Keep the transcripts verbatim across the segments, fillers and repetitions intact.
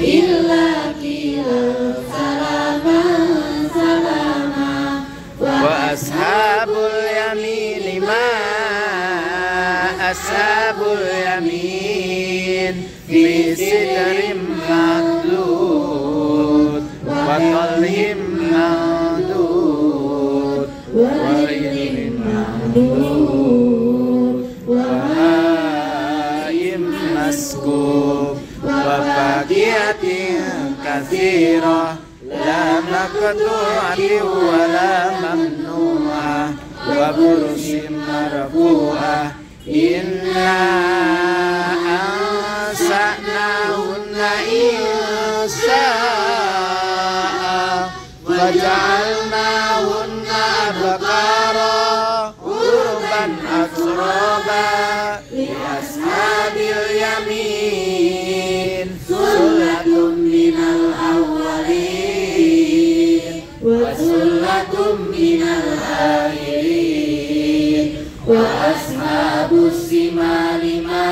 illa qila salaman salama. Wa ashabul yamin ma ashabul yamin fi sidrin makhdud wa talhim mandud wa ilmin mandud wa haim maskub wa faqiyatin katsirah la maqtu'atin wa la mamnu'ah wa bursim marfu'ah. Inna ansa'nahunna insya'a wa ja'alnahunna abkara urban atraba li ashabil yamin sullatun minal awwalin wa sullatun minal akhirin. Wa ashabus simali ma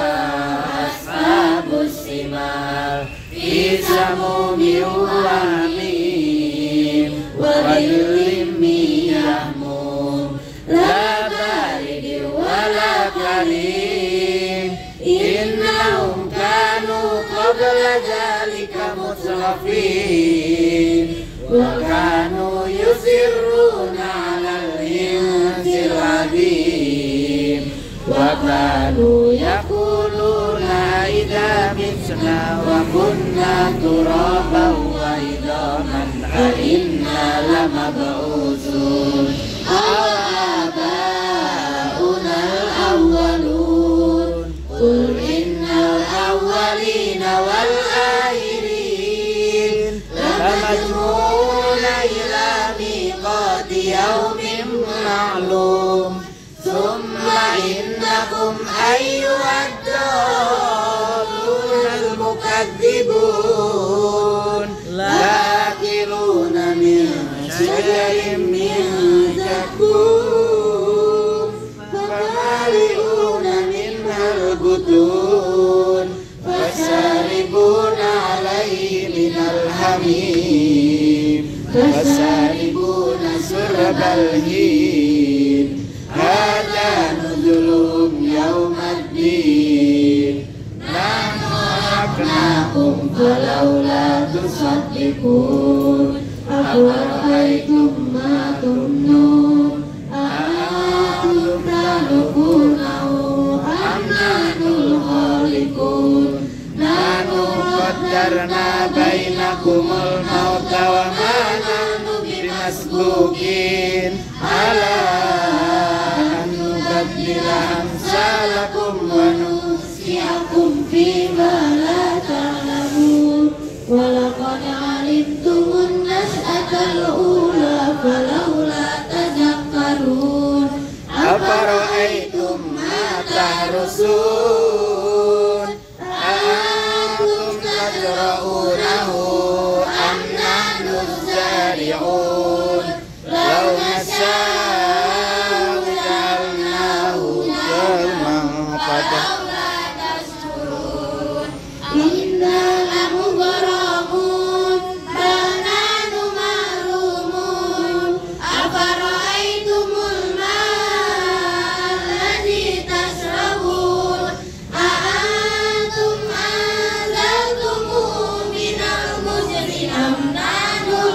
ashabus simal fi samumi wa hamim wa dhillim min yahmum la baridin wa la karim. Innahum kanu qabla dhalika mutrafin wa kanu yusirruna alal insil azim wa kanu yaquluna idza mitna wa kunna turaban wa idhaman a inna lamab'utsun abauna al-awwalun. Qul innal awwalina wal akhirin lamajmu'una ila miqati yawmin ma'lum thumma innakum ayyuhad dallunal mukadzibun lakiluna min syajarin min zakum famali'una minhal butun fasaribuna alaihi minal hamim fasaribuna surbal hin hadza nuzulum yaumaddin nahnu khalaqnakum falawla tusaddiqun afara'aytum ma tumnun a'antum takhluqunahu am nahnul khaliqun nahnu qaddarna bainakumul mauta wa ma nahnu bimasbuqin ala an nubaddila amsalakum wa nusiyakum fima la ta'lamun. Wa laqad alimtumun nas'atal ula falawla tadhakkarun afara'aytum ma tahrusun a'antum tazra'unahu am nahnu zari'un law nasha'u ja'alnahu jalman falawla tashkurun inna lamughraqun bal nahnu mahrumun afara'aytumul ma'a alladhi tashrabun a'antum anzaltumuhu minal muzni am nahnul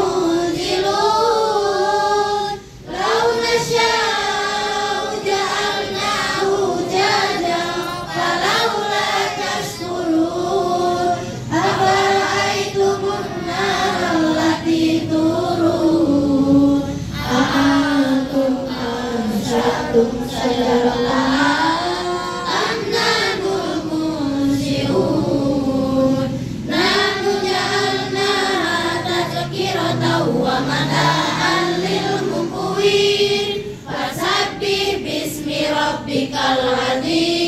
munzilun law nasha'u ja'alnahu jajan falawla tashkurun afara'aytumun nara allati turun a'antum ansha'tum shajarataha am nahnul munzi'un nahnu ja'alnaha tadhkiratan wa mata'an lil muqwin fasabbih bismi rabbikal azim.